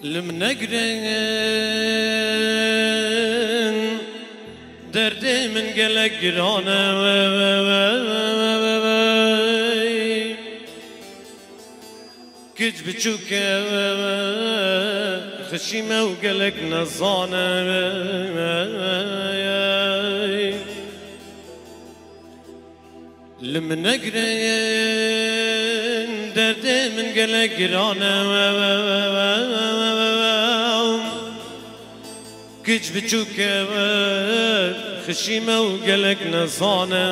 لمنقرن دردي من قلق قرانا كج بچوكا خشيمة وقلق نظانا لمنقرن دردي من قلق قرانا كج بچوكا خشيمة وقلق نظانا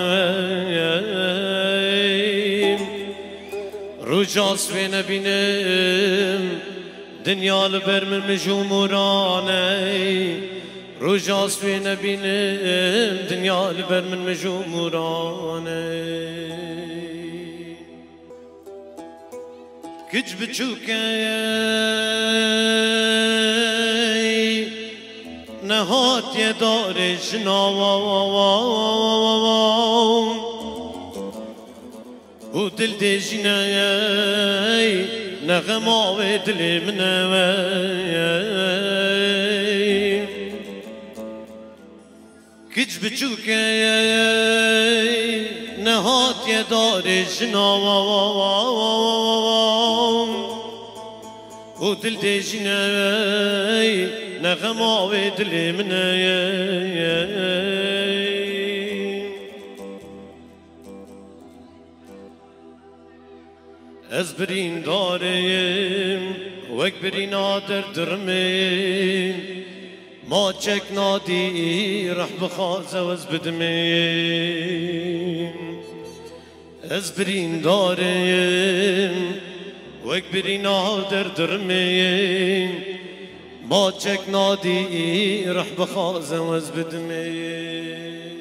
رجاس فينا بينم دنيا لبر من مجموراني رجاس فينا بينم دنيا لبر من مجموراني كج بچوكا نهات يدار جناوان ودل دي جناي نغما ودل مناي كج بچوكا نهات يدار جناوان ودل دي جناي نغما ودل مناي از برین داریم وک برین آدر درمیم ما چک نادی رح بخازه و از بدمیم از برین داریم وک برین آدر درمیم ما چک نادی رح بخازه و از بدمیم